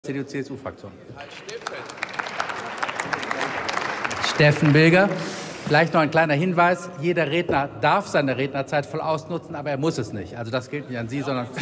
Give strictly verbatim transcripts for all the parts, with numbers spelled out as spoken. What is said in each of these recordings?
C D U C S U-Fraktion. Steffen Bilger. Vielleicht noch ein kleiner Hinweis. Jeder Redner darf seine Rednerzeit voll ausnutzen, aber er muss es nicht. Also das gilt nicht an Sie, sondern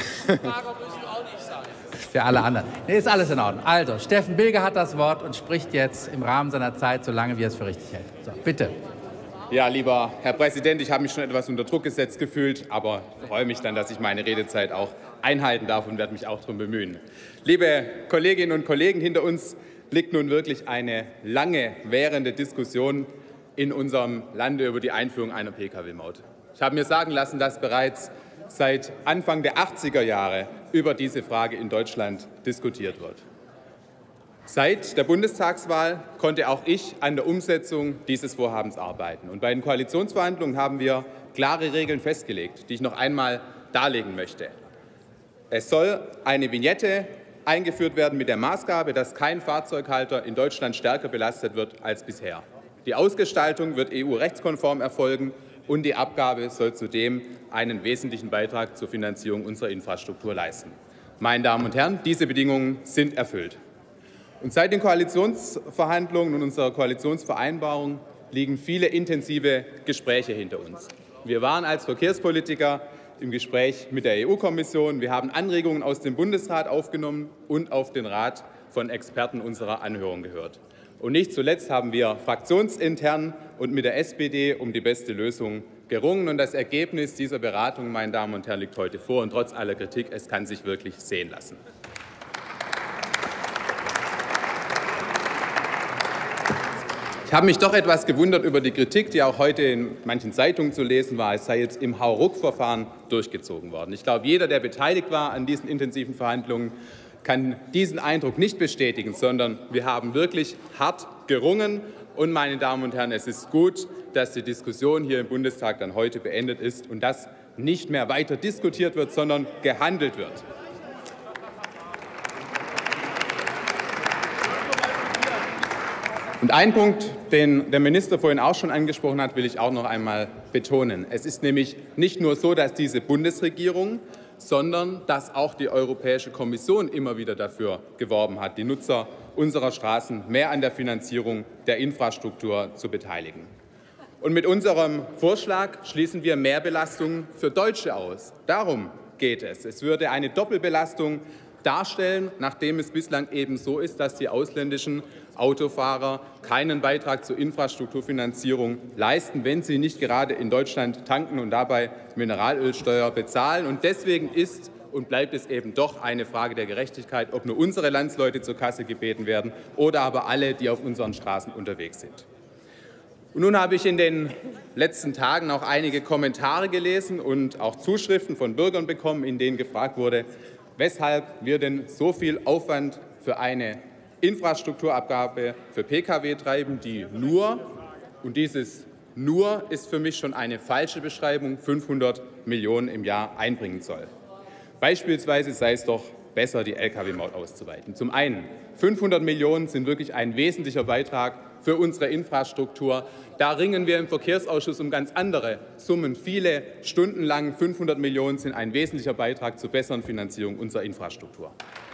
für alle anderen. Nee, ist alles in Ordnung. Also, Steffen Bilger hat das Wort und spricht jetzt im Rahmen seiner Zeit, so lange wie er es für richtig hält. So, bitte. Ja, lieber Herr Präsident, ich habe mich schon etwas unter Druck gesetzt gefühlt, aber ich freue mich dann, dass ich meine Redezeit auch einhalten darf und werde mich auch darum bemühen. Liebe Kolleginnen und Kollegen, hinter uns liegt nun wirklich eine lange währende Diskussion in unserem Lande über die Einführung einer Pkw-Maut. Ich habe mir sagen lassen, dass bereits seit Anfang der achtziger Jahre über diese Frage in Deutschland diskutiert wird. Seit der Bundestagswahl konnte auch ich an der Umsetzung dieses Vorhabens arbeiten. Und bei den Koalitionsverhandlungen haben wir klare Regeln festgelegt, die ich noch einmal darlegen möchte. Es soll eine Vignette eingeführt werden mit der Maßgabe, dass kein Fahrzeughalter in Deutschland stärker belastet wird als bisher. Die Ausgestaltung wird E U-rechtskonform erfolgen und die Abgabe soll zudem einen wesentlichen Beitrag zur Finanzierung unserer Infrastruktur leisten. Meine Damen und Herren, diese Bedingungen sind erfüllt. Und seit den Koalitionsverhandlungen und unserer Koalitionsvereinbarung liegen viele intensive Gespräche hinter uns. Wir waren als Verkehrspolitiker im Gespräch mit der E U-Kommission. Wir haben Anregungen aus dem Bundesrat aufgenommen und auf den Rat von Experten unserer Anhörung gehört. Und nicht zuletzt haben wir fraktionsintern und mit der S P D um die beste Lösung gerungen. Und das Ergebnis dieser Beratungen, meine Damen und Herren, liegt heute vor. Und trotz aller Kritik, es kann sich wirklich sehen lassen. Ich habe mich doch etwas gewundert über die Kritik, die auch heute in manchen Zeitungen zu lesen war, es sei jetzt im Hauruck-Verfahren durchgezogen worden. Ich glaube, jeder, der beteiligt war an diesen intensiven Verhandlungen, kann diesen Eindruck nicht bestätigen, sondern wir haben wirklich hart gerungen. Und, meine Damen und Herren, es ist gut, dass die Diskussion hier im Bundestag dann heute beendet ist und dass nicht mehr weiter diskutiert wird, sondern gehandelt wird. Und einen Punkt, den der Minister vorhin auch schon angesprochen hat, will ich auch noch einmal betonen. Es ist nämlich nicht nur so, dass diese Bundesregierung, sondern dass auch die Europäische Kommission immer wieder dafür geworben hat, die Nutzer unserer Straßen mehr an der Finanzierung der Infrastruktur zu beteiligen. Und mit unserem Vorschlag schließen wir Mehrbelastungen für Deutsche aus. Darum geht es. Es würde eine Doppelbelastung darstellen, nachdem es bislang eben so ist, dass die ausländischen Autofahrer keinen Beitrag zur Infrastrukturfinanzierung leisten, wenn sie nicht gerade in Deutschland tanken und dabei Mineralölsteuer bezahlen. Und deswegen ist und bleibt es eben doch eine Frage der Gerechtigkeit, ob nur unsere Landsleute zur Kasse gebeten werden oder aber alle, die auf unseren Straßen unterwegs sind. Und nun habe ich in den letzten Tagen auch einige Kommentare gelesen und auch Zuschriften von Bürgern bekommen, in denen gefragt wurde, weshalb wir denn so viel Aufwand für eine Infrastrukturabgabe für Pkw treiben, die nur, und dieses nur ist für mich schon eine falsche Beschreibung, fünfhundert Millionen im Jahr einbringen soll. Beispielsweise sei es doch besser, die Lkw-Maut auszuweiten. Zum einen, fünfhundert Millionen sind wirklich ein wesentlicher Beitrag für unsere Infrastruktur. Da ringen wir im Verkehrsausschuss um ganz andere Summen. Viele Stunden lang fünfhundert Millionen sind ein wesentlicher Beitrag zur besseren Finanzierung unserer Infrastruktur.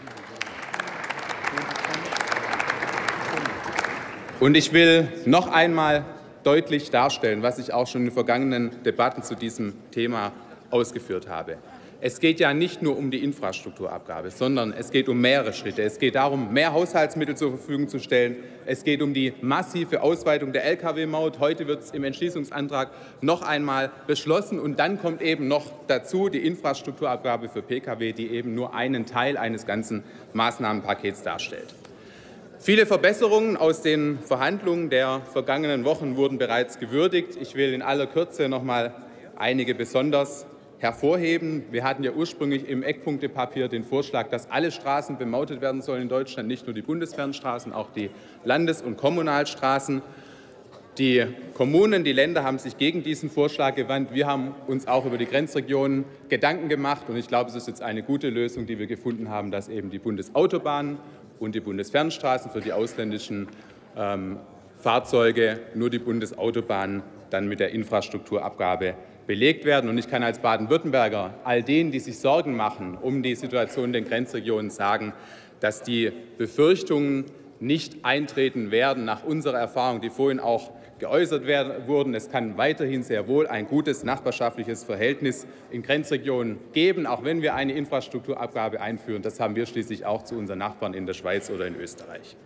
Und ich will noch einmal deutlich darstellen, was ich auch schon in den vergangenen Debatten zu diesem Thema ausgeführt habe. Es geht ja nicht nur um die Infrastrukturabgabe, sondern es geht um mehrere Schritte. Es geht darum, mehr Haushaltsmittel zur Verfügung zu stellen. Es geht um die massive Ausweitung der Lkw-Maut. Heute wird es im Entschließungsantrag noch einmal beschlossen. Und dann kommt eben noch dazu die Infrastrukturabgabe für Pkw, die eben nur einen Teil eines ganzen Maßnahmenpakets darstellt. Viele Verbesserungen aus den Verhandlungen der vergangenen Wochen wurden bereits gewürdigt. Ich will in aller Kürze noch mal einige besonders hervorheben. Wir hatten ja ursprünglich im Eckpunktepapier den Vorschlag, dass alle Straßen bemautet werden sollen in Deutschland, nicht nur die Bundesfernstraßen, auch die Landes- und Kommunalstraßen. Die Kommunen, die Länder haben sich gegen diesen Vorschlag gewandt. Wir haben uns auch über die Grenzregionen Gedanken gemacht. Und ich glaube, es ist jetzt eine gute Lösung, die wir gefunden haben, dass eben die Bundesautobahnen und die Bundesfernstraßen für die ausländischen ähm, Fahrzeuge, nur die Bundesautobahnen dann mit der Infrastrukturabgabe belegt werden. Und ich kann als Baden-Württemberger all denen, die sich Sorgen machen um die Situation in den Grenzregionen, sagen, dass die Befürchtungen nicht eintreten werden, nach unserer Erfahrung, die vorhin auch geäußert werden, wurden. Es kann weiterhin sehr wohl ein gutes nachbarschaftliches Verhältnis in Grenzregionen geben, auch wenn wir eine Infrastrukturabgabe einführen. Das haben wir schließlich auch zu unseren Nachbarn in der Schweiz oder in Österreich.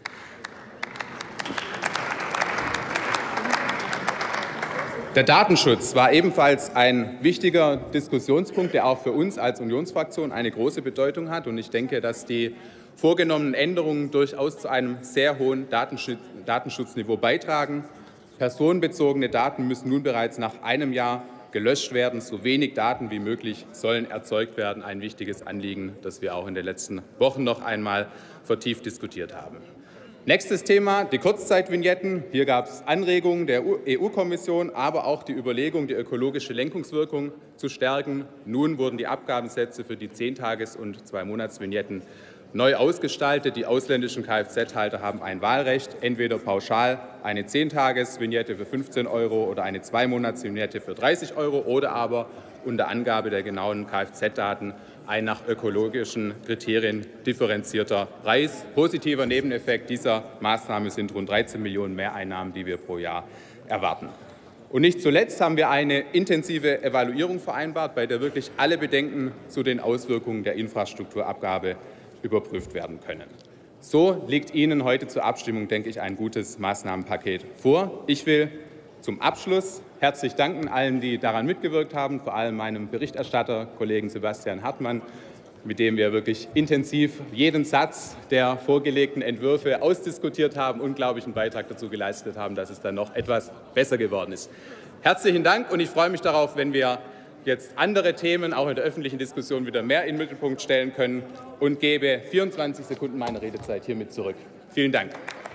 Der Datenschutz war ebenfalls ein wichtiger Diskussionspunkt, der auch für uns als Unionsfraktion eine große Bedeutung hat. Und ich denke, dass die vorgenommenen Änderungen durchaus zu einem sehr hohen Datenschutz, Datenschutzniveau beitragen. Personenbezogene Daten müssen nun bereits nach einem Jahr gelöscht werden. So wenig Daten wie möglich sollen erzeugt werden. Ein wichtiges Anliegen, das wir auch in den letzten Wochen noch einmal vertieft diskutiert haben. Nächstes Thema, die Kurzzeitvignetten. Hier gab es Anregungen der E U-Kommission, aber auch die Überlegung, die ökologische Lenkungswirkung zu stärken. Nun wurden die Abgabensätze für die zehn-Tages- und zwei Monats-Vignetten neu ausgestaltet. Die ausländischen Kfz-Halter haben ein Wahlrecht, entweder pauschal eine zehn-Tages-Vignette für fünfzehn Euro oder eine zwei Monats-Vignette für dreißig Euro oder aber unter Angabe der genauen Kfz-Daten ein nach ökologischen Kriterien differenzierter Preis. Positiver Nebeneffekt dieser Maßnahme sind rund dreizehn Millionen Mehreinnahmen, die wir pro Jahr erwarten. Und nicht zuletzt haben wir eine intensive Evaluierung vereinbart, bei der wirklich alle Bedenken zu den Auswirkungen der Infrastrukturabgabe überprüft werden können. So liegt Ihnen heute zur Abstimmung, denke ich, ein gutes Maßnahmenpaket vor. Ich will zum Abschluss herzlich danken allen, die daran mitgewirkt haben, vor allem meinem Berichterstatter, Kollegen Sebastian Hartmann, mit dem wir wirklich intensiv jeden Satz der vorgelegten Entwürfe ausdiskutiert haben und, glaube ich, einen Beitrag dazu geleistet haben, dass es dann noch etwas besser geworden ist. Herzlichen Dank und ich freue mich darauf, wenn wir jetzt andere Themen auch in der öffentlichen Diskussion wieder mehr in den Mittelpunkt stellen können und gebe vierundzwanzig Sekunden meiner Redezeit hiermit zurück. Vielen Dank.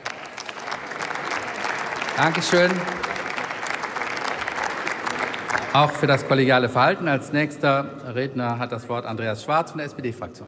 Dankeschön. Auch für das kollegiale Verhalten. Als nächster Redner hat das Wort Andreas Schwarz von der S P D-Fraktion.